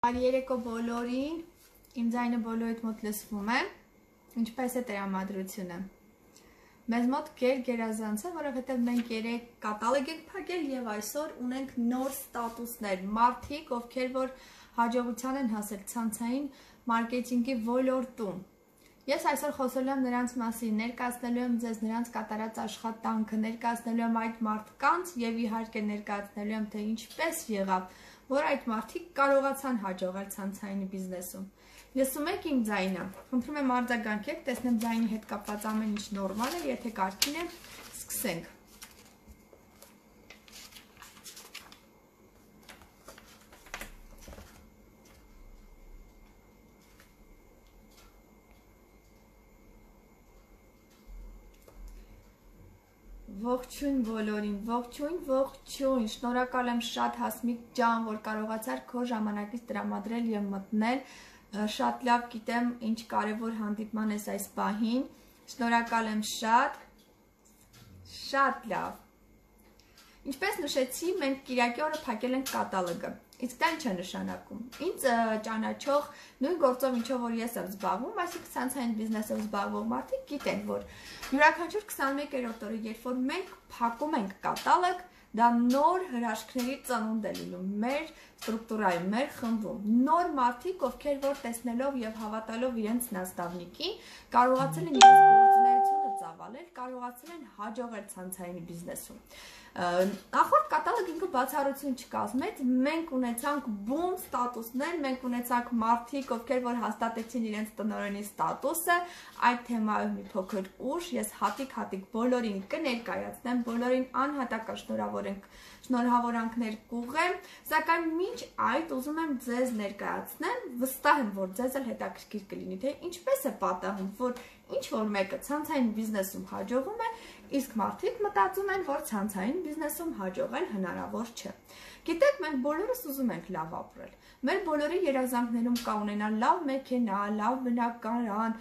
Երեկո բոլորին, իմ ձայնը բոլորիդ մոտ լսվում է, ինչպես է տրամադրությունը։ Մեզ մոտ գերազանց է, որովհետև մենք երեք կատալոգ ենք փակել եւ այսօր ունենք նոր ստատուսներ, մարդիկ, ովքեր որ հաջողության են հասել ցանցային մարքեթինգի ոլորտում։ Ես այսօր խոսելու եմ նրանց մասին, ներկայացնելու եմ ձեզ նրանց կատարած աշխատանքը, ներկայացնելու եմ այդ մարդկանց եւ իհարկե ներկայացնելու եմ թե ինչպես եղավ, որ այդ մարդիկ կարողացան հաջողել ցանցային բիզնեսում։ Լսում եք իմ ձայնը։ Խնդրում եմ արձագանքեք, տեսնեմ ձայնի հետ կապված ամեն ինչ նորմալ է, եթե կարգին է, սկսենք։ Ողջույն բոլորին, ողջույն, շնորհակալ եմ շատ Հասմիկ ջան, որ կարողացար քո ժամանակից տրամադրել եւ մտնել, շատ լավ գիտեմ ինչ կարեւոր հանդիպման ես այս պահին, շնորհակալ եմ շատ լավ։ Ինչպես նշեցի, մենք Կիրակի օրը փակել ենք կատալոգը, իսկ դա ինչ է նշանակում։ Ինձ ճանաչող նույն գործով ինչով որ ես եմ զբաղվում, այսինքն ցանցային բիզնեսով զբաղվող մարդիկ գիտեն, որ յուրաքանչյուր 21-րդ օրը, երբ որ մենք փակում ենք կատալոգ, դա նոր հրաշքների ծնունդ է լինում մեր ստրուկտուրայում, մեր խմբում։ Նոր մարդիկ, ովքեր որ տեսնելով եւ հավատալով իրենց նաստավնիկին, կարողացել են իրենց գործունեությունը ծավալել, կարողացել են հաջողել ցանցային բիզնեսում։ Նախորդ կատալոգ ինքը բացառություն չկազմեց, մենք ունեցանք բում ստատուսներ, մենք ունեցանք մարդիկ, ովքեր որ հաստատեցին իրենց տնօրենի ստատուսը, այդ թեմայով մի փոքր ուշ ես հատիկ բոլորին կներկայացնեմ, բոլորին անհատական շնորհավորանքներ կուղեմ, սակայն մինչ այդ ուզում եմ ձեզ ներկայացնեմ, վստահ եմ, որ ձեզ էլ հետաքրքիր կլինի, թե ինչպես է պատահում, որ ինչ որ մեկը ցանցային բիզնեսում հաջողում է, իսկ մարդիկ մտածում են, որ ցանցային բիզնեսում հաջողել հնարավոր չէ։ Գիտեք, մենք բոլորս ուզում ենք լավ ապրել։ Մեր բոլորի երազանքներում կա ունենալ լավ մեքենա, լավ բնակարան,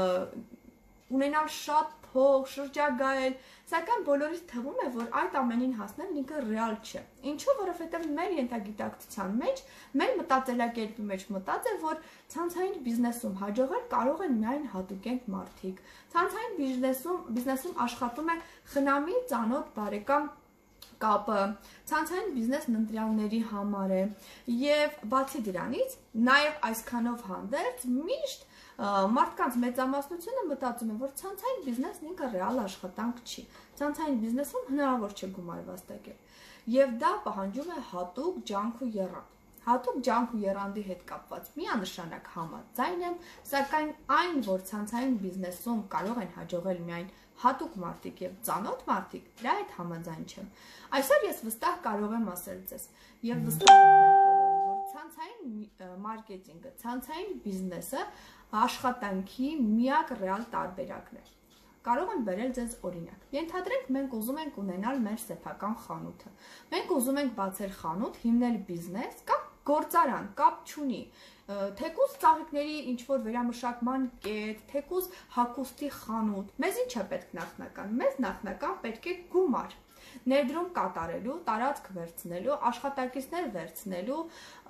ունենալ շատ փող, շրջագայել, սակայն բոլորիս թվում է, որ այդ ամենին հասնելն ինքը ռեալ չէ։ Ինչու՞, որովհետև մեր ենթագիտակցության մեջ, մեր մտածելակերպի մեջ մտածել, որ ցանցային բիզնեսում հաջողել կարող են միայն հատուկենտ մարդիկ։ Ցանցային բիզնեսում աշխատում է խնամի, ծանոթ, բարեկամ կապը, ցանցային բիզնեսն ընտրյալների համար է եւ բացի դրանից նաեւ այսքանով հանդերձ միշտ մարդկանց մեծամասնությունը մտածում է, որ ցանցային բիզնեսն ինքը ռեալ աշխատանք չի։ Ցանցային բիզնեսում հնարավոր չէ գումար վաստակել։ Եվ դա պահանջում է հատուկ ջանք ու եռանդ։ Հատուկ ջանք ու եռանդի հետ կապված միանշանակ համաձայն եմ, սակայն այն, որ ցանցային բիզնեսում կարող են հաջողել միայն հատուկ մարդիկ եւ ծանոթ մարդիկ, դրա հետ համաձայն չեմ։ Այսօր ես վստահ կարող եմ ասել ձեզ եւ վստահ եմ բոլորին, որ ցանցային մարքեթինգը, ցանցային բիզնեսը աշխատանքի միակ ռեալ տարբերակն է։ Կարող եմ բերել ձեզ օրինակ։ Ենթադրենք մենք ուզում ենք ունենալ մեր սեփական խանութը։ Մենք ուզում ենք բացել խանութ, հիմնել բիզնես կամ գործարան, կապ չունի։ Թեկուզ ծաղիկների ինչ-որ վերամշակման կետ, թեկուզ հագուստի խանութ։ Մեզ ինչ է պետք նախնական։ Մեզ նախնական պետք է գումար։ Ներդրում կատարելու, տարածք վերցնելու, աշխատակիցներ վերցնելու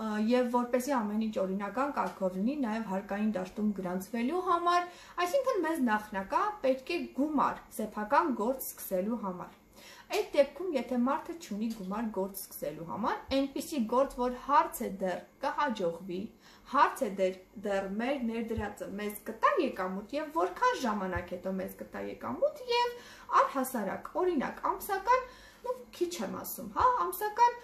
եւ որպեսզի ամեն ինչ օրինական կարգով լինի, նաեւ հարկային դաշտում գրանցվելու համար, այսինքն մեզ նախնական պետք է գումար սեփական գործ սկսելու համար։ Այդ դեպքում, եթե մարդը չունի գումար գործ սկսելու համար, այնպիսի գործ, որ հարց է դեռ կհաջողվի, հարց է դեռ մեր ներդրածը մեզ կտա եկամուտ եւ որքան ժամանակ հետո մեզ կտա եկամուտ եւ առհասարակ, օրինակ, ամսական, քիչ եմ ասում, հա, ամսական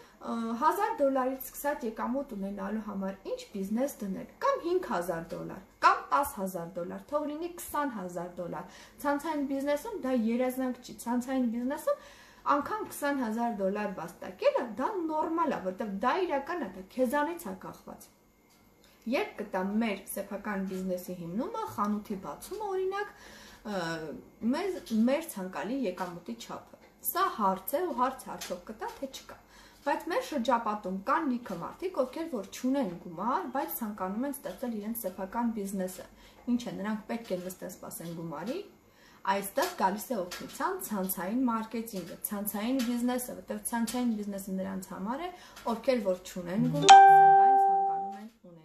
$1000-ից սկսած եկամուտ ունենալու համար ինչ բիզնես դնել, կամ $5000, կամ $10000, թող լինի $20000։ Ցանցային բիզնեսում դա երազանք չի, ցանցային բիզնեսում անգամ $20000 վաստակելը դա նորմալ է, որտեղ դա իրական է, դա քեզանից է կախված։ Երբ կտա մեր սեփական բիզնեսի հիմնումը, խանութի բացումը օրինակ, մեր ցանկալի եկամուտի չափը։ Սա հարց է ու հարցը արդյոք կտա թե չկա։ Բայց մեր շրջապատում կան լիքը մարդիկ, ովքեր որ չունեն գումար, բայց ցանկանում են ստեղծել իրենց սեփական բիզնեսը։ Ինչ է, նրանք պետք է նստեն սպասեն գումարի։ Այստեղ գալիս է օգնության ցանցային մարքեթինգը, ցանցային բիզնեսը, որտեղ ցանցային բիզնեսը նրանց համար է, ովքեր որ չունեն գումար, սակայն ցանկանում են ունենալ։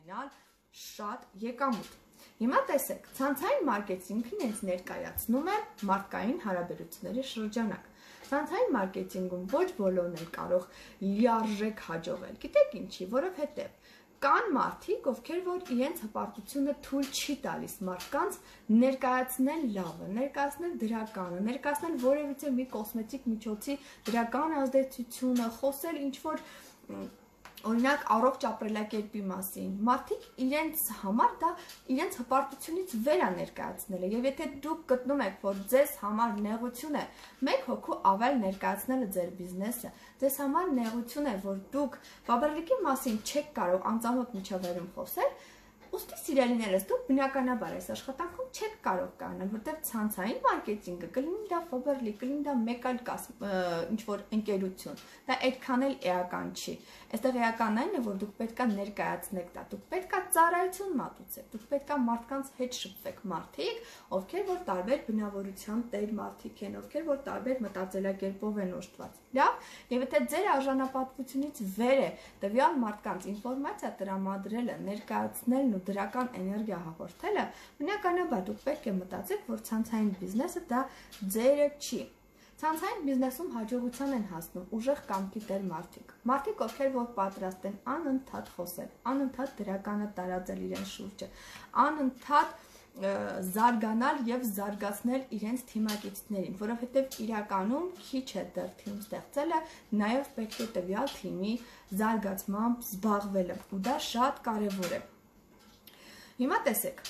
շատ եկամուտ։ Հիմա տեսեք, ցանցային մարքեթինգն ինձ ներկայացնում է մարդկային հարաբերությունների շրջանակ։ Ցանցային մարքեթինգում ոչ բոլորն են կարող լիարժեք հաջողել։ Գիտեք ինչի, որովհետև կան մարդիկ, ովքեր որ իրենց հպարտությունը թույլ չի տալիս մարդկանց ներկայացնել լավը, ներկայացնել դրականը, ներկայացնել որևիցե մի կոսմետիկ միջոցի դրական ազդեցությունը, խոսել ինչ-որ օրինակ առողջ ապրելակերպի մասին։ Մարդիկ իրենց համար դա իրենց հպարտությունից վեր է ներկայացնելը, եւ եթե դուք գտնում եք, որ ձեզ համար նեղություն է 1 հոգու ավել ներկայացնելը ձեր բիզնեսը, ձեզ համար նեղություն է, որ դուք բաբերլիկի մասին չեք կարող անծանոթ միջավայրում խոսել, ուստի սիրելիներս, դուք բնականաբար այս աշխատանքում չեք կարող կանալ, որտեղ ցանցային մարքեթինգը կլինի դա Faberlic, կլինի դա մեկ այլ ինչ-որ ընկերություն, դա այդքան էլ էական չի։ Այստեղ էականն այն է, որ դուք պետք է ներկայացնեք դա, դուք պետք է ծառայություն մատուցեք, դուք պետք է մարդկանց հետ շփվեք, մարդիկ, ովքեր որ տարբեր բնավորության տեր մարդիկ են, ովքեր որ տարբեր մտածելակերպով են օժտված։ Լավ, եւ եթե ձեր արժանապատվությունից վեր է տվյալ մարդկանց ինֆորմացիա տրամադրելը, ներկայացնելն ու դրական էներգիա հաղորդելը, բնականաբար դուք պետք է մտածեք, որ ցանցային բիզնեսը դա ձերը չի։ Ցանցային բիզնեսում հաջողության են հասնում ուժեղ կամքի տեր մարդիկ։ Մարդիկ, ովքեր որ պատրաստ են անընդհատ խոսել, անընդհատ դրականը տարածել իրենց շուրջը, անընդհատ զարգանալ եւ զարգացնել իրենց թիմակիցներին, որովհետեւ իրականում քիչ է դեռ թիմ ստեղծելը, նաեւ պետք է տվյալ թիմի զարգացմամբ զբաղվելը, ու դա շատ կարեւոր է։ Հիմա տեսեք,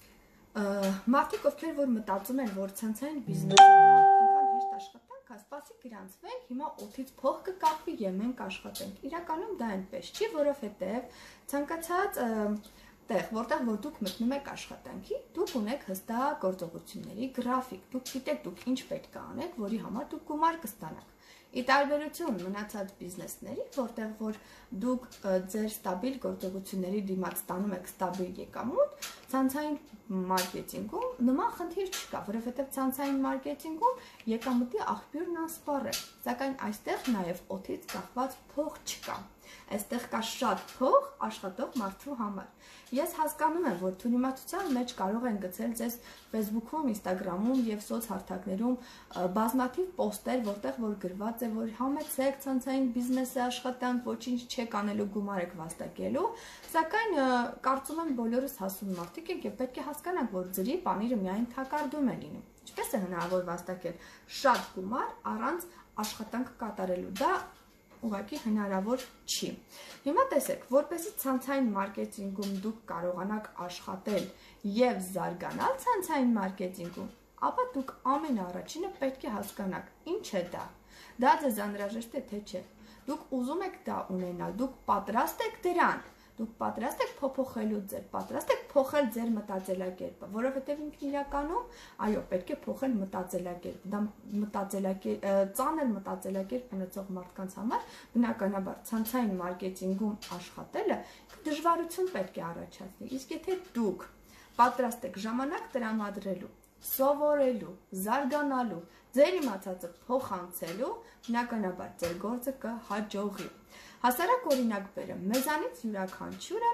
մարդիկ, ովքեր որ մտածում են, որ ցանցային բիզնեսը ինքան հեշտ աշխատանք է, սպասի գրանցվենք, հիմա օդից փող կկախվի եւ մենք աշխատենք։ Իրականում դա այնպես չի, որովհետեւ ցանկացած տեղ, որտեղ որ դուք մտնում եք աշխատանքի, դուք ունեք հստակ գործողությունների գրաֆիկ, դուք գիտեք դուք ինչ պետք է անեք, որի համար դուք գումար կստանաք։ Ի տարբերություն մնացած բիզնեսների, որտեղ որ դուք ձեր ստաբիլ գործողությունների դիմաց ստանում եք ստաբիլ եկամուտ, ցանցային մարքեթինգում նման խնդիր չկա, որովհետև ցանցային մարքեթինգում եկամուտի աղբյուրն անսպառ է, սակայն այստեղ նաև օդից կախված փող չկա։ Այստեղ կա շատ փող աշխատող մարդու համար։ Ես հասկանում եմ, որ թյուրիմացության մեջ կարող են գցել ձեզ Facebook-ում, Instagram-ում եւ սոցհարթակներում բազմաթիվ պոստեր, որտեղ որ գրված է, որ համեցեք ցանցային բիզնեսի աշխատանք, ոչինչ չեք անելու, գումար եք վաստակելու, սակայն կարծում եմ բոլորս հասուն մարդիկ ենք եւ պետք է հասկանանք, որ ձրի պանիրը միայն թակարդում է լինում։ Ինչպես է հնարավոր վաստակել շատ գումար առանց աշխատանք կատարելու։ Դա ուղղակի հնարավոր չի։ Հիմա տեսեք, որպեսզի ցանցային մարքեթինգում դուք կարողանաք աշխատել եւ զարգանալ ցանցային մարքեթինգում, ապա դուք ամենաառաջինը պետք է հասկանաք, ինչ է դա։ Դա ձեզ անհրաժեշտ է թե չէ։ Դուք ուզում եք դա ունենալ, դուք պատրաստ եք դրան։ Դուք պատրաստ եք փոփոխելու ձեր, պատրաստ եք փոխել ձեր մտածելակերպը, որովհետև ինքն իրականում, այո, պետք է փոխել մտածելակերպը, դա ծանր մտածելակերպ ունեցող մարդկանց համար բնականաբար ցանցային մարքեթինգում աշխատելը դժվարություն պետք է առաջացնի, իսկ եթե դուք պատրաստ եք ժամանակ տրամադրելու, սովորելու, զարգանալու, ձեր իմացածը փոխանցելու, բնականաբար ձեր գործը կհաջողի։ Հասարակ օրինակ բերեմ, մեզանից յուրաքանչյուրը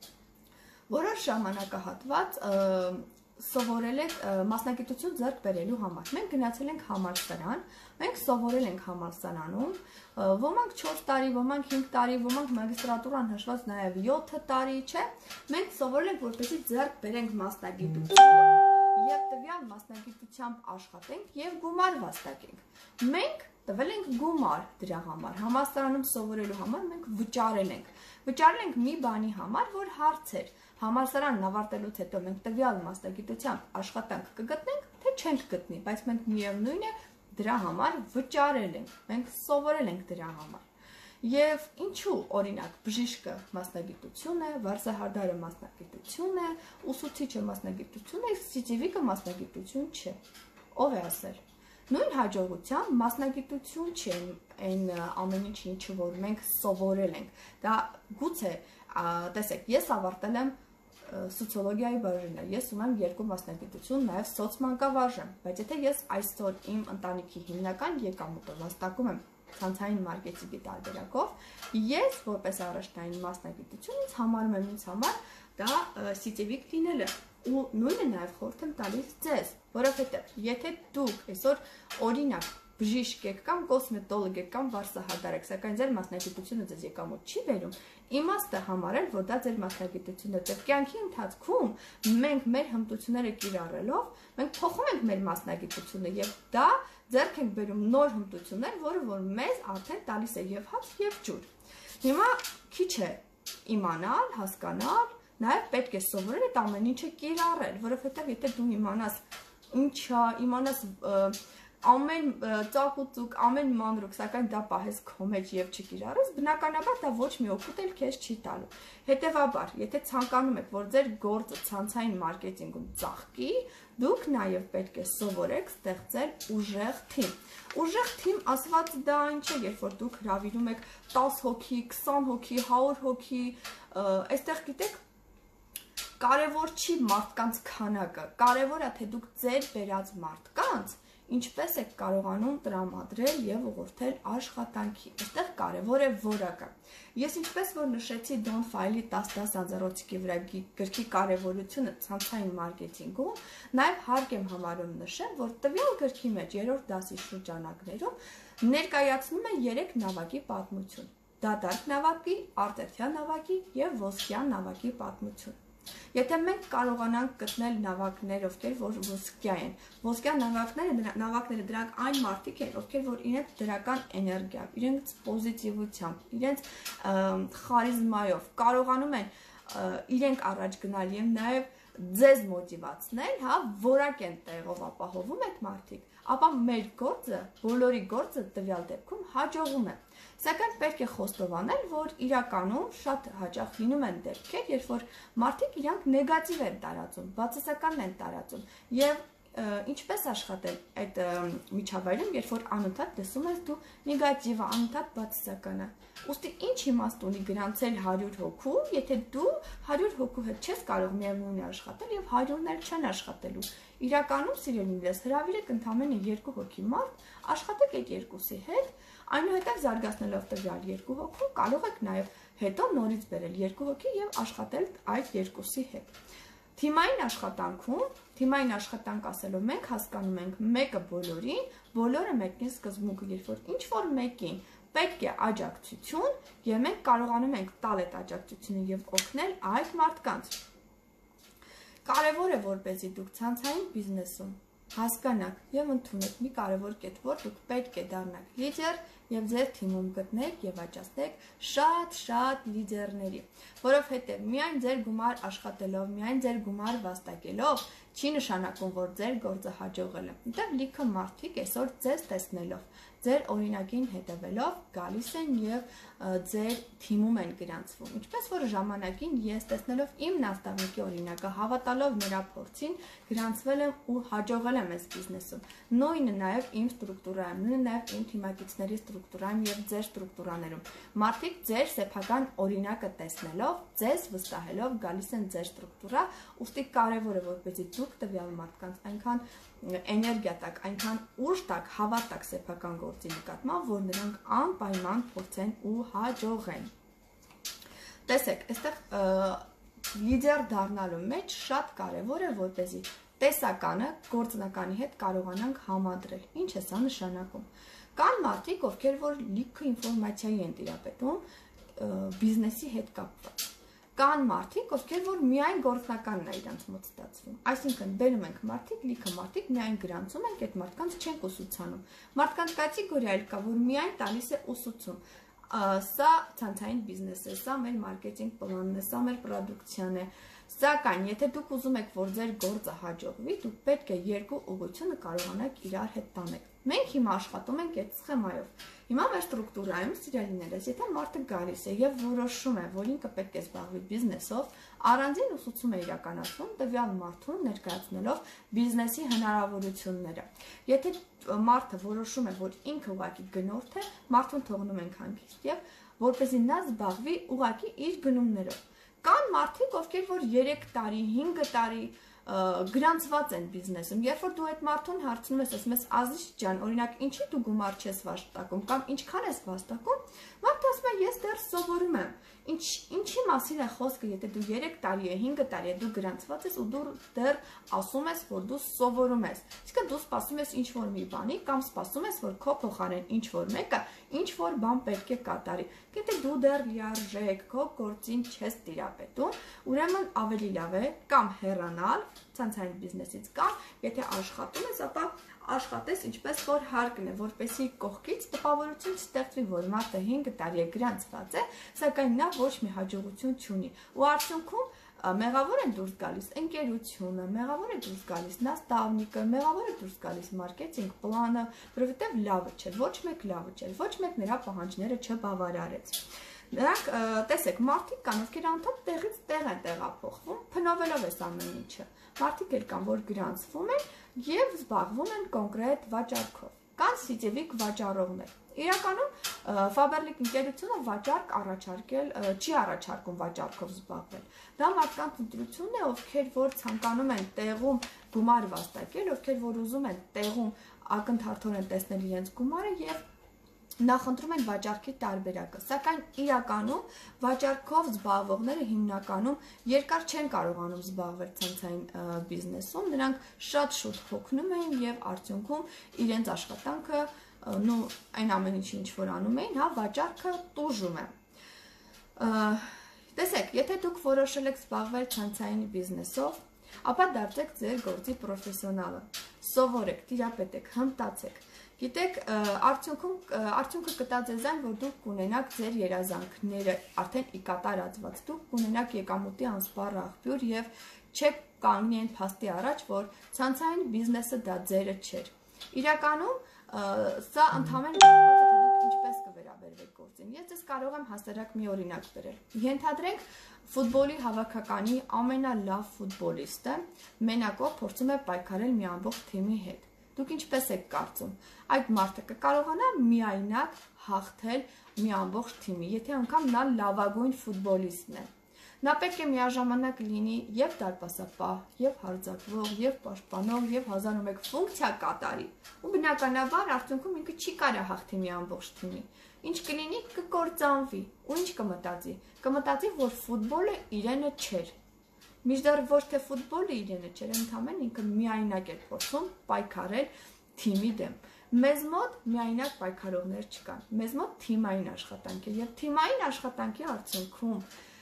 որոշ ժամանակահատված սովորել եք մասնագիտություն ձեռք բերելու համար։ Մենք գնացել ենք համալսարան, մենք սովորել ենք համալսարանում, ոմանք 4 տարի, ոմանք 5 տարի, ոմանք մագիստրատուրան հաշված նաև 7 տարի, չէ։ Մենք սովորել ենք, որպեսզի ձեռք բերենք մասնագիտություն եւ տվյալ մասնագիտությամբ աշխատենք եւ գումար վաստակենք։ Մենք տվել ենք գումար դրա համար, համալսարանում սովորելու համար մենք վճարել ենք։ Վճարել ենք մի բանի համար, որ հարց էր։ Համալսարանն ավարտելուց հետո մենք տվյալ մասնագիտությամբ աշխատանք կգտնենք, թե չենք գտնի, բայց մենք միևնույն է դրա համար վճարել ենք, մենք սովորել ենք դրա համար։ Եվ ինչու, օրինակ, բժիշկը մասնագիտություն է, վարսահարդարը մասնագիտություն է, ուսուցիչը մասնագիտություն է, սիծիվիկը մասնագիտություն չէ։ Ով է ասել։ Նույն հաջողության մասնագիտություն չի այն ամեն ինչը, որ մենք սովորել ենք։ Դա գուցե, տեսեք, ես ավարտել եմ սոցիոլոգիայի բաժինը, ես ունեմ 2 մասնագիտություն, նաև սոցմանկավարժ եմ, բայց եթե ես այսօր իմ ընտանիքի հիմնական եկամուտը վաստակում եմ ցանցային մարքեթինգի տարբերակով, ես որպես առաջնային մասնագիտություն ինձ համարում եմ ինձ համար դա սիծիվիկ լինելը ու նույնը նաև խորհուրդ եմ տալիս ձեզ, որովհետև եթե դուք այսօր օրինակ բժիշկ եք կամ կոսմետոլոգ եք կամ վարսահարդար եք, սակայն ձեր մասնագիտությունը ձեզ եկամուտ չի բերում, իմաստը համարել, որ դա ձեր մասնագիտությունն է, եւ կյանքի ընթացքում մենք մեր հմտությունները կիրառելով, մենք փոխում ենք մեր մասնագիտությունը եւ դա ձեռք ենք բերում նոր հմտություններ, որը որ մեզ արդեն տալիս է եւ հաց եւ ջուր։ Հիմա քիչ է իմանալ, հասկանալ, նաեւ պետք է սովորել այդ ամեն ինչը կիրառել, որովհետեւ եթե դու իմանաս ինչա, իմանաս ամեն ծակուծուկ, ամեն մանրուք, սակայն դա պահես քո մեջ եւ չկիրառես, բնականաբար դա ոչ մի օգուտ էլ քեզ չի տալու։ Հետևաբար, եթե ցանկանում եք, որ ձեր գործը ցանցային մարքեթինգում ծաղկի, դուք նաեւ պետք է սովորեք ստեղծել ուժեղ թիմ։ Ուժեղ թիմ ասված դա ինչ է, երբ որ դուք հրավիրում եք 10 հոգի, 20 հոգի, 100 հոգի, այստեղ գիտեք կարևոր չի մարդկանց քանակը, կարևոր է թե դուք ձեր բերած մարդկանց ինչպես եք կարողանում տրամադրել եւ ուղղորդել աշխատանքի։ Այստեղ կարևոր է որակը։ Ես ինչպես որ նշեցի Don File-ի 10-10 անձեռոցիկի վրա գրքի կարևորությունը ցանցային մարքեթինգում, նաեւ հարկ եմ համարում նշել, որ տվյալ գրքի մեջ 3-րդ դասի շրջանակներում ներկայացնում է 3 նավակի պատմություն։ Դատարկ նավակի, արտերթյան նավակի եւ ոսկյա նավակի պատմություն։ Եթե մենք կարողանանք գտնել նավակներ, ովքեր որ ոսկյա են, ոսկյա նավակները դրանք այն մարդիկ են, ովքեր որ իրենց դրական էներգիայով, իրենց պոզիտիվությամբ, իրենց խարիզմայով կարողանում են իրենք առաջ գնալ եւ նաեւ ձեզ մոտիվացնել, հա, որակ են տեղով ապահովում այդ մարդիկ, ապա մեր գործը, բոլորի գործը տվյալ դեպքում հաջողում է։ Սակայն պետք է խոստովանել, որ իրականում շատ հաճախ լինում են դեպքեր, երբ որ մարդիկ իրանք նեգատիվ են տարածում, բացասական են տարածում եւ ինչպես աշխատել այդ միջավայրում, երբ որ անընդհատ տեսում ես դու նեգատիվը, անընդհատ բացասականը։ Ուստի ինչ իմաստ ունի գրանցել 100 հոգու, եթե դու 100 հոգու հետ չես կարող միևնույն աշխատել եւ 100-ն էլ չեն աշխատելու։ Իրականում սիրելիներս հրավիրեք ընդամենը 2 հոգի մարդ, աշխատեք այդ 2-ի հետ, այնուհետև զարգացնելով տվյալ 2 հոգու կարող եք նաեւ հետո նորից բերել 2 հոգի եւ աշխատել այդ 2-ի հետ։ Թիմային աշխատանք ասելով մենք հասկանում ենք մեկը բոլորին, բոլորը մեկին սկզբունքը, երբ որ ինչ որ մեկին պետք է աջակցություն եւ մենք կարողանում ենք տալ այդ աջակցությունը եւ օգնել այդ մարդկանց։ Կարևոր է որպեսզի դուք ցանցային բիզնեսում հասկանաք եւ ընդունեք մի կարևոր կետ, որ դուք պետք է դառնաք լիդեր եւ ձեր թիմում գտնեք եւ աճացնեք շատ լիդերների, որովհետեւ միայն ձեր գումար աշխատելով, միայն ձեր գումար վաստակելով չի նշանակում, որ ձեր գործը հաջողել է։ Դեռ լիքը մարդիկ այսօր ձեզ տեսնելով, ձեր օրինակին հետևելով գալիս են եւ ձեր թիմում են գրանցվում։ Ինչպես որ ժամանակին ես տեսնելով իմ նավթավիկի օրինակը, հավատալով նրա փորձին, գրանցվել եմ ու հաջողել եմ այս բիզնեսում։ Նույնը նաեւ իմ ստրուկտուրայում, նույնը նաեւ իմ թիմակիցների ստրուկտուրայում եւ ձեր ստրուկտուրաներում։ Մարդիկ ձեր սեփական օրինակը տեսնելով, ձեզ վստահելով գալիս են ձեր ստրուկտուրա, ուստի կարեւոր է որպեսզի դուք տվյալ մարդկանց այնքան էներգիա տակ, այնքան ուժ տակ, հավատակ սեփական գործի նկատմամբ, որ նրանք անպայման փորձեն ու հաջողեն։ Տեսեք, այստեղ լիդեր դառնալու մեջ շատ կարևոր է որպեսզի տեսականը գործնականի հետ կարողանանք համադրել։ Ինչ է սա նշանակում։ Կան մարդիկ, ովքեր որ լիքը ինֆորմացիայի են տիրապետում բիզնեսի հետ կապված։ Կան մարդիկ, ովքեր որ միայն գործնականն է իրանց մոտ ստացվում։ Այսինքն բերում ենք մարդիկ, լիքը մարդիկ միայն գրանցում ենք, այդ մարդկանց չենք ուսուցանում։ Մարդկանց կատեգորիա էլ կա, որ միայն տալիս է ուսուցում։ Սա ցանցային բիզնես է, սա մեր մարքեթինգ պլանն է, սա մեր պրոդուկցիան է։ Սակայն, եթե դուք ուզում եք, որ ձեր գործը հաջողվի, դուք պետք է երկու ուղղությունը կարողանաք իրար հետ տանել։ Մենք հիմա աշխատում ենք այդ սխեմայով։ Հիմա մեր ստրուկտուրայում, սիրելիներս, եթե մարդը գալիս է եւ որոշում է, որ ինքը պետք է զբաղվի բիզնեսով, առանձին ուսուցում է իրականացնում տվյալ մարդուն ներկայացնելով բիզնեսի հնարավորությունները։ Եթե մարդը որոշում է, որ ինքը ուղղակի գնորդ է, մարդուն թողնում ենք հանգիստ եւ որպեսզի նա զբաղվի ուղղակի իր գնումներով։ Կան մարդիկ, ովքեր որ 3 տարի, 5 տարի գրանցված են բիզնեսում, երբ որ դու այդ մարդուն հարցնում ես, ասում ես Ազիզ ջան, օրինակ, ինչի դու գումար չես վաստակում կամ ինչքան ես վաստակում, մարդը ասում է ես դեռ սովորում եմ։ Ինչի մասին է խոսքը, եթե դու 3 տարի է, 5 տարի է դու գրանցված ես ու դու դեռ ասում ես, որ դու սովորում ես։ Իսկ դու սպասում ես ինչ-որ մի բանի կամ սպասում ես, որ քո փոխարեն ինչ-որ մեկը ինչ-որ բան պետք է կատարի։ Եթե դու դեռ լիարժեք քո գործին չես տիրապետում, ուրեմն ավելի լավ է կամ հեռանալ ցանցային բիզնեսից կամ եթե աշխատում ես, ապա աշխատես ինչպես որ հարկն է, որպեսզի կողքից տպավորություն չստեղծվի, որ մարդը 5 տարի է գրանցված է, սակայն նա ոչ մի հաջողություն չունի։ Ու արդյունքում մեղավոր են դուրս գալիս ընկերությունը, մեղավոր է դուրս գալիս նաստավնիկը, մեղավոր է դուրս գալիս մարքեթինգ պլանը, որովհետև լավը չէր, ոչ մեկ լավը չէր, ոչ մեկ նրա պահանջները չբավարարեց։ Նրանք տեսեք, մարդիկ կան, ովքեր անդադ տեղից տեղ են տեղափոխվում, փնովելով այս ամեն ինչը։ Մարդիկ էլ կան, որ գրանցվում են եւ զբաղվում են կոնկրետ վաճառքով։ Կան սիծևիկ վաճառողներ։ Իրականում Faberlic ընկերությունը վաճառք չի առաջարկում վաճառքով զբաղվել։ Դա մարդկանց ընտրությունն է, ովքեր որ ցանկանում են տեղում գումար վաստակել, ովքեր որ ուզում են տեղում ակնթարթորեն տեսնել իրենց գումարը եւ նախընտրում են վաճառքի տարբերակը, սակայն իրականում վաճառքով զբաղվողները հիմնականում երկար չեն կարողանում զբաղվել ցանցային բիզնեսում, նրանք շատ շուտ հոգնում էին եւ արդյունքում իրենց աշխատանքը այն ամեն ինչի ինչ որ անում էին, հա, վաճառքը տուժում է։ Տեսեք, եթե դուք որոշել եք զբաղվել ցանցային բիզնեսով, ապա դարձեք ձեր գործի պրոֆեսիոնալը, սովորեք, տիրապետեք, հմտացեք։ Գիտեք, արդյունքը կտա ձեզ այն, որ դուք կունենաք ձեր երազանքները արդեն ի կատարածված, դուք կունենաք եկամուտի անսպառ աղբյուր եւ չեք կանգնի այն փաստի առաջ, որ ցանցային բիզնեսը դա ձերը չէր։ Իրականում սա ընդհանրապես կապված է, թե դուք ինչպես կվերաբերվեք գործին։ Ես ձեզ կարող եմ հասարակ մի օրինակ բերել։ Ենթադրենք ֆուտբոլի հավաքականի ամենալավ ֆուտբոլիստը մենակով փորձում է պայքարել մի ամբողջ թիմի հետ։ Դուք ինչպես եք կարծում, այդ մարդը կկարողանա միայնակ հաղթել մի ամբողջ թիմի, եթե անգամ նա լավագույն ֆուտբոլիստն է։ Նա պետք է միաժամանակ լինի եւ դարպասապահ, եւ հարձակվող, եւ պաշտպանող, եւ 1001 ֆունկցիա կատարի։ Ու բնականաբար արդյունքում ինքը չի կարա հաղթի մի ամբողջ թիմի։ Ինչ կլինի, կկործանվի։ Ու ինչ կմտածի։ Կմտածի, որ ֆուտբոլը իրենը չէր։ Միշտեռ ոչ թե ֆուտբոլը իրենը չէր, ընդհանրապես ինքը միայնակ էր փորձում պայքարել թիմի դեմ։ Մեզ մոտ միայնակ պայքարողներ չկան։ Մեզ մոտ թիմային աշխատանք է եւ թիմային աշխատանքի արդյունքում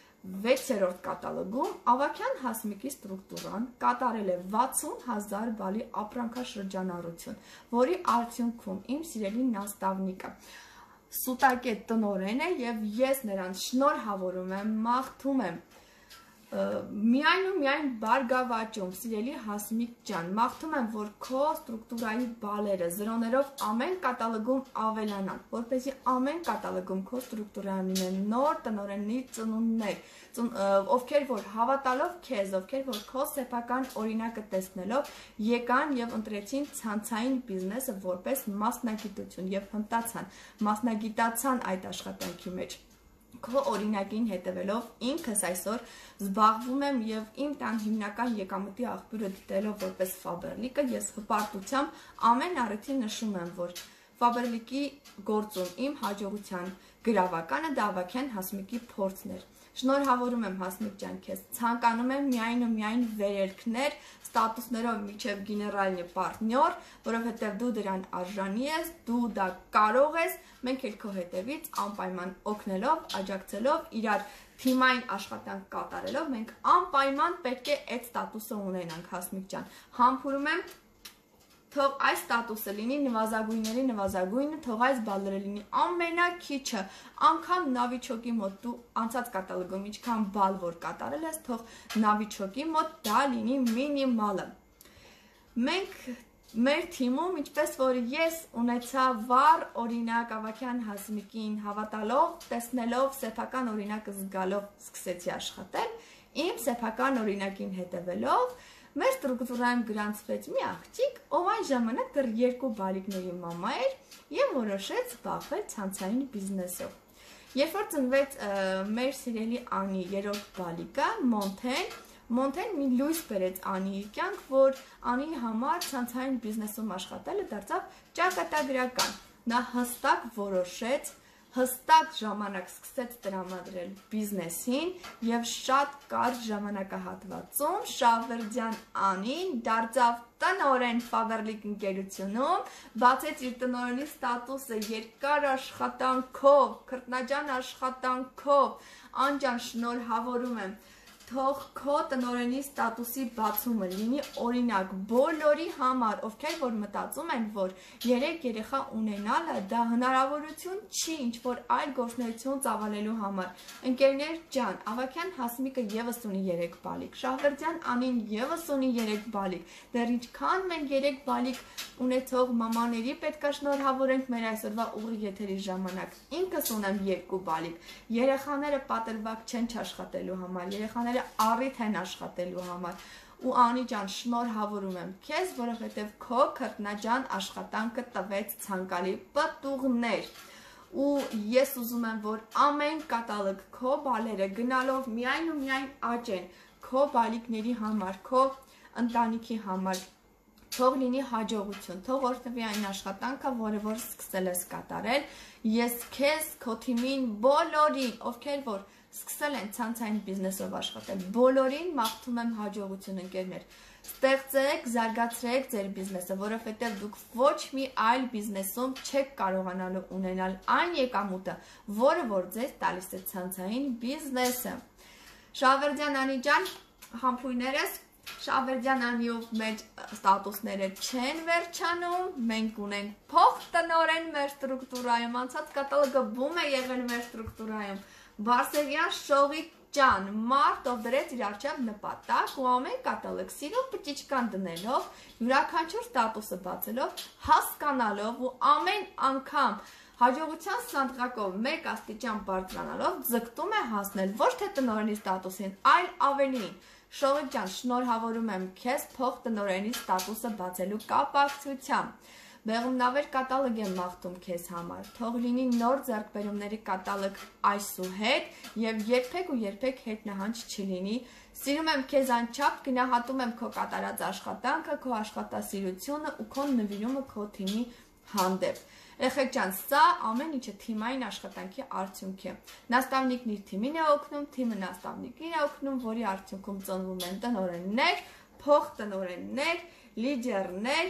6-րդ կատալոգում Ավագյան Հասմիկի ստրուկտուրան կատարել է 60,000 բալի ապրանքաշրջանառություն, որի արդյունքում իմ սիրելի նաստավնիկը սուտակետ տնօրեն է եւ ես նրան շնորհավորում եմ, մաղթում եմ միայն ու միայն բարգավաճում, սիրելի Հասմիկ ջան, մաղթում եմ, որ քո ստրուկտուրայի բալերը զրոներով ամեն կատալոգում ավելանան, որպեսզի ամեն կատալոգում քո ստրուկտուրան լինեն նոր տնօրենի ծնունդներ, ովքեր որ հավատալով քեզ, ովքեր որ քո սեփական օրինակը տեսնելով եկան եւ ընտրեցին ցանցային բիզնեսը որպես մասնագիտություն եւ մասնագիտացան այդ աշխատանքի մեջ։ Քո օրինակին հետևելով ինքս այսօր զբաղվում եմ եւ իմ տան հիմնական եկամուտի աղբյուրը դիտելով որպես Faberlic-ը ես հպարտությամբ ամեն առիթի նշում եմ, որ Faberlic-ի գործում իմ հաջողության գրավականը դա Ավագյան Հասմիկի փորձն էր։ Շնորհավորում եմ Հասմիկ ջան քեզ, ցանկանում եմ միայն ու միայն վերելքներ, ստատուսներով միջև գեներալնի պարտնյոր, որովհետև դու դրան արժանի ես, դու դա կարող ես, մենք էլ քո հետևից անպայման օգնելով, աջակցելով, իրար թիմային աշխատանք կատարելով, մենք անպայման պետք է այդ ստատուսը ունենանք, Հասմիկ ջան։ Համբուրում եմ թող այս ստատուսը լինի նվազագույնների նվազագույնը, թող այս բալերը լինի ամենակիչը, անգամ նավիչոկի մոտ դու անցած կատալոգում ինչքան բալ որ կատարել ես, թող նավիչոկի մոտ դա լինի մինիմալը։ Մենք մեր թիմում, ինչպես որ ես ունեցա վառ օրինակ Ավագյան Հասմիկին հավատալով, տեսնելով, սեփական օրինակը զգալով սկսեցի աշխատել, իմ սեփական օրինակին հետևելով մեր ստրուկտուրայում գրանցվեց մի աղջիկ, ով այն ժամանակ դեռ 2 բալիկների մամա էր եւ որոշեց զբաղվել ցանցային բիզնեսով։ Երբ որ ծնվեց մեր սիրելի Անի 3-րդ բալիկը, Մոնթեն մի լույս բերեց Անիի կյանք, որ Անիի համար ցանցային բիզնեսում աշխատելը դարձավ ճակատագրական։ Նա հստակ որոշեց հստակ ժամանակ սկսեց տրամադրել բիզնեսին եւ շատ կարճ ժամանակահատվածում Շավերդյան Անին դարձավ տնօրեն Faberlic ընկերությունում, բացեց իր տնօրենի ստատուսը երկար աշխատանքով, քրտնաջան աշխատանքով, անջան շնորհավորում եմ թող քո տնօրենի ստատուսի բացումը լինի օրինակ բոլորի համար, ովքեր որ մտածում են, որ 3 երեխա ունենալը դա հնարավորություն չի ինչ-որ այլ գործունեություն ծավալելու համար։ Ընկերներ ջան, Ավագյան Հասմիկը եւս ունի 3 բալիկ, Շահվերդյան Անին եւս ունի 3 բալիկ։ Դեռ ինչքան մենք 3 բալիկ ունեցող մամաների պետք է շնորհավորենք մեր այսօրվա ուղի եթերի ժամանակ։ Ինքս ունեմ 2 բալիկ։ Երեխաները պատրվակ չեն աշխատելու համար, երեխաները առիթ են աշխատելու համար ու Անի ջան շնորհավորում եմ քեզ, որովհետև քո քրտնաջան աշխատանքը տվեց ցանկալի պտուղներ ու ես ուզում եմ, որ ամեն կատալոգ քո բալերը գնալով միայն ու միայն աճեն քո բալիկների համար, քո ընտանիքի համար, թող լինի հաջողություն, թող օրհնվի այն աշխատանքը, որը որ սկսել ես կատարել, ես քեզ, քո թիմին, բոլորին, ովքեր որ սկսել են ցանցային բիզնեսով աշխատել, բոլորին մաղթում եմ հաջողություն ընկերներ, ստեղծեք, զարգացրեք ձեր բիզնեսը, որովհետև դուք ոչ մի այլ բիզնեսում չեք կարողանալու ունենալ այն եկամուտը, որը որ ձեզ տալիս է ցանցային բիզնեսը։ Շավերդյան Անի ջան, համբույրներս Շավերդյան Անիով մեր ստատուսները չեն վերջանում, մենք ունենք փոխտնօրեն մեր ստրուկտուրայում, անցած կատալոգը բում է եղել մեր ստրուկտուրայում, Բարսեղյան Շողիկ ջան, մարդ ով դրեց իր առջև նպատակ ու ամեն կատալոգ սիրով բջիջկան դնելով, յուրաքանչյուր ստատուսը բացելով, հասկանալով ու ամեն անգամ հաջողության սանդղակով 1 աստիճան բարձրանալով ձգտում է հասնել ոչ թե տնօրենի ստատուսին, այլ ավելին։ Շողիկ ջան, շնորհավորում եմ քեզ փոխտնօրենի ստատուսը բացելու կապակցությամբ։ Բեղումնավեր կատալոգ եմ մաղթում քեզ համար, թող լինի նոր ձեռքբերումների կատալոգ այսուհետ եւ երբեք ու երբեք հետնահանջ չլինի։ Սիրում եմ քեզ անչափ, գնահատում եմ քո կատարած աշխատանքը, քո աշխատասիրությունը ու քո նվիրումը քո թիմի հանդեպ։ Երեխեք ջան, սա ամեն ինչը թիմային աշխատանքի արդյունք է։ Նաստավնիկն իր թիմին է օգնում, թիմը նաստավնիկին է օգնում, որի արդյունքում ծնվում են տնօրեններ, փոխտնօրեններ, լիդերներ,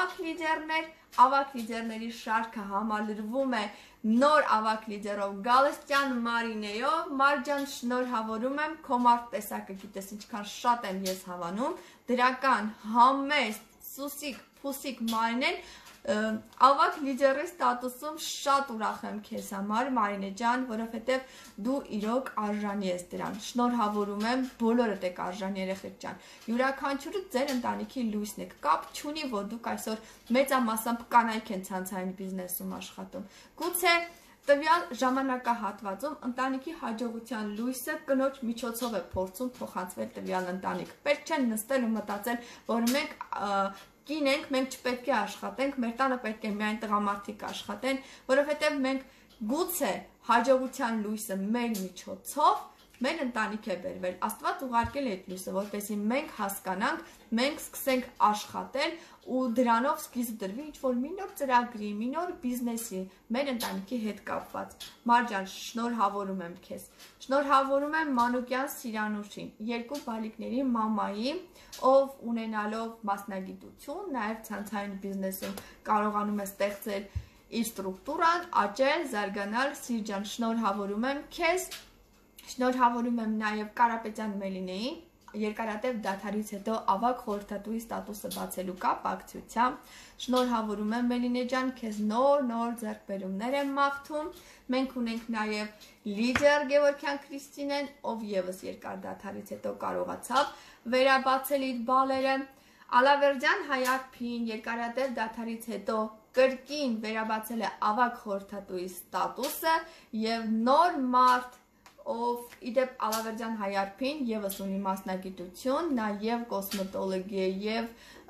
ավագ լիդերների շարքը համալրվում է նոր ավագ լիդերով Գալստյան Մարինեյով, Մարջան շնորհավորում եմ, քո մարդ տեսակը գիտես ինչքան շատ եմ ես հավանում, դրական, համեստ, սուսիկ, փուսիկ Մարինեն ավագ լիդերի ստատուսում շատ ուրախ եմ քեզ համար, Մարինե ջան, որովհետև դու իրոք արժանի ես դրան։ Շնորհավորում եմ, բոլորդ եք արժանի երեխեք ջան։ Յուրաքանչյուրը ձեր ընտանիքի լույսն եք։ Կապ չունի, որ դուք այսօր մեծամասամբ կանայք են ցանցային բիզնեսում աշխատում։ Գուցե տվյալ ժամանակահատվածում ընտանիքի հաջողության լույսը կնոջ միջոցով է փորձում փոխանցվել տվյալ ընտանիք։ Պետք չէ նստել ու մտածել, որ մենք կին ենք, մենք չպետք է աշխատենք, մեր տանը պետք է միայն տղամարդիկ աշխատեն, որովհետև մենք գուցե հաջողության լույսը մեր միջոցով մեր ընտանիք է բերվել, Աստված ուղարկել է այդ լույսը, որպեսզի մենք հասկանանք, մենք սկսենք աշխատել ու դրանով սկիզբ դրվի ինչ-որ մի նոր ծրագրի, մի նոր բիզնեսի, մեր ընտանիքի հետ կապված։ Մարջան, շնորհավորում եմ քեզ։ Շնորհավորում եմ Մանուկյան Սիրանուշին, 2 բալիկների մամայի, ով ունենալով մասնագիտություն, նաև ցանցային բիզնեսում կարողանում է ստեղծել իր ստրուկտուրան, աճել, զարգանալ, Սիրջան, շնորհավորում եմ քեզ։ Շնորհավորում եմ նաև Կարապետյան Մելինեին, երկարատև դադարից հետո ավագ խորհրդատուի ստատուսը բացելու կապակցությամբ։ Շնորհավորում եմ Մելինե ջան, քեզ նոր ձեռքբերումներ եմ մաղթում։ Մենք ունենք նաև լիդեր Գևորգյան Քրիստինեն, ով եւս երկար դադարից հետո կարողացավ վերաբացել իր բալերը։ Ալավերդյան Հայարփին երկարատև դադարից հետո կրկին վերաբացել է ավագ խորհրդատուի ստատուսը եւ նոր մարդ ով իդեպ Ալավերդյան Հայարփին եւս ունի մասնագիտություն, նա եւ կոսմետոլոգ է եւ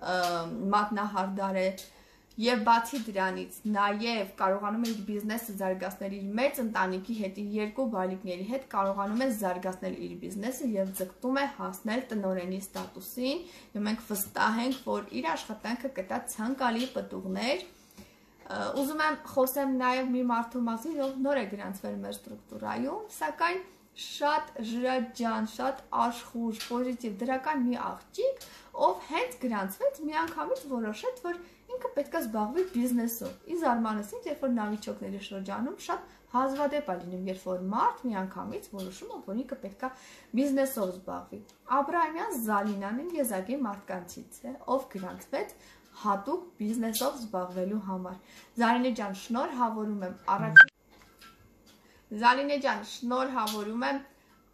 մատնահարդար է եւ բացի դրանից նաեւ կարողանում է իր բիզնեսը զարգացնել իր մեծ ընտանիքի հետ, իր 2 բալիկների հետ կարողանում է զարգացնել իր բիզնեսը եւ ձգտում է հասնել տնօրենի ստատուսին եւ մենք վստահ ենք, որ իր աշխատանքը կտա ցանկալի պտուղներ ուզում եմ խոսեմ նաև մի մարդու մասին, ով նոր է գրանցվել մեր ստրուկտուրայում, սակայն շատ ժրաջան, շատ աշխուժ, պոզիտիվ, դրական մի աղջիկ, ով հենց գրանցվեց, միանգամից որոշեց, որ ինքը պետք է զբաղվի բիզնեսով։ Ի զարմանս ինձ, երբ որ նավիճոկների շրջանում շատ հազվադեպ է լինում, երբ որ մարդ միանգամից որոշում է, որ ինքը պետք է բիզնեսով զբաղվի։ Աբրահամյան Զալինան եզակի մարդկանցից է, ով գրանցվեց հատուկ բիզնեսով զբաղվելու համար։ Զալինե ջան, շնորհավորում եմ Զալինե ջան, շնորհավորում եմ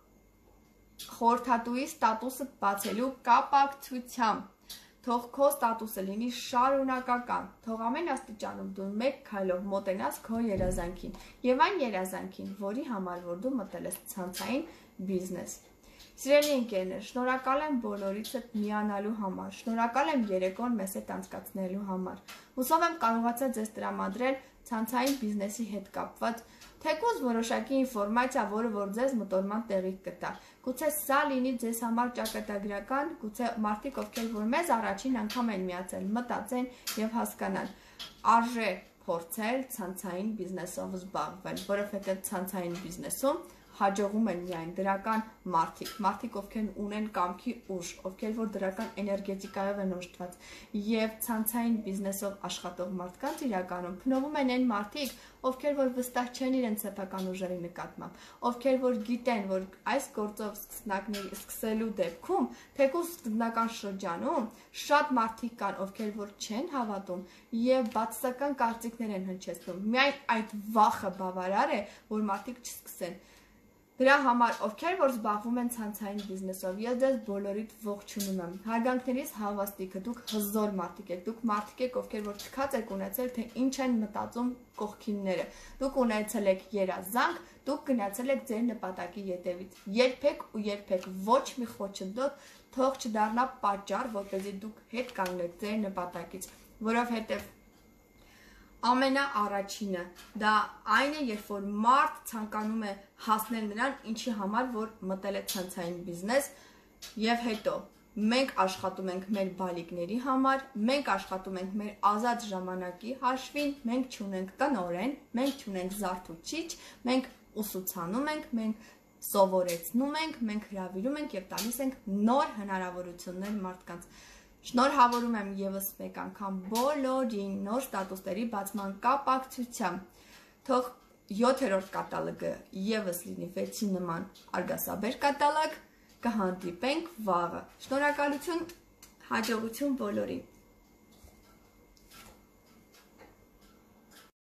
խորհրդատուի ստատուսը բացելու կապակցությամբ։ Թող քո ստատուսը լինի շարունակական, թող ամեն աստիճանում դու մեկ քայլով մոտենաս քո երազանքին եւ այն երազանքին, որի համար որ դու մտել ես ցանցային բիզնես։ Սիրելի ընկերներ, շնորհակալ եմ բոլորիցդ միանալու համար, շնորհակալ եմ երեկոն մեզ հետ անցկացնելու համար։ Հուսով եմ կարողացա ձեզ տրամադրել ցանցային բիզնեսի հետ կապված թեկուզ որոշակի ինֆորմացիա, որը որ ձեզ մտորման տեղի կտա։ Գուցե սա լինի ձեզ համար ճակատագրական, գուցե մարդիկ, ովքեր որ մեզ առաջին անգամ են միացել, մտածեն եւ հասկանան։ Արժե փորձել ցանցային բիզնեսով զբաղվել, որովհետեւ ցանցային բիզնեսում հաջողում են միայն դրական մարդիկ, ովքեր ունեն կամքի ուժ, ովքեր որ դրական էներգետիկայով են օժտված եւ ցանցային բիզնեսով աշխատող մարդկանց իրականում փնովում են այն մարդիկ, ովքեր որ վստահ չեն իրենց սեփական ուժերի նկատմամբ, ովքեր որ գիտեն, որ այս գործով սկսելու դեպքում, թեկուզ սկզբնական շրջանում շատ մարդիկ կան, ովքեր որ չեն հավատում եւ բացասական կարծիքներ են հնչեցնում։ Միայն այդ վախը բավարար է, որ մարդիկ չսկսեն։ Դրա համար, ովքեր որ զբաղվում են ցանցային բիզնեսով, ես ձեզ բոլորիդ ողջունում եմ։ Հարգանքներիս հավաստիքը, դուք հզոր մարդիկ եք, դուք մարդիկ եք, ովքեր որ թքած եք ունեցել, թե ինչ են մտածում կողքինները։ Դուք ունեցել եք երազանք, դուք գնացել եք ձեր նպատակի ետևից։ Երբեք ու երբեք ոչ մի խոչընդոտ թող չդառնա պատճառ, որպեսզի դուք հետ կանգնեք ձեր նպատակից, որովհետև ամենաառաջինը դա այն է, երբ որ մարդ ցանկանում է հասնել նրան, ինչի համար որ մտել է ցանցային բիզնես, եւ հետո մենք աշխատում ենք մեր բալիկների համար, մենք աշխատում ենք մեր ազատ ժամանակի հաշվին, մենք չունենք տնօրեն, մենք չունենք զարթուցիչ, մենք ուսուցանում ենք, մենք սովորեցնում ենք, մենք հրավիրում ենք եւ տալիս ենք նոր հնարավորություններ մարդկանց։ Շնորհավորում եմ եւս մեկ անգամ բոլորին նոր ստատուսների բացման կապակցությամբ։ Թող 7-րդ կատալոգը եւս լինի 6-ի նման արգասաբեր կատալոգ, կհանդիպենք վաղը։ Շնորհակալություն, հաջողություն բոլորին։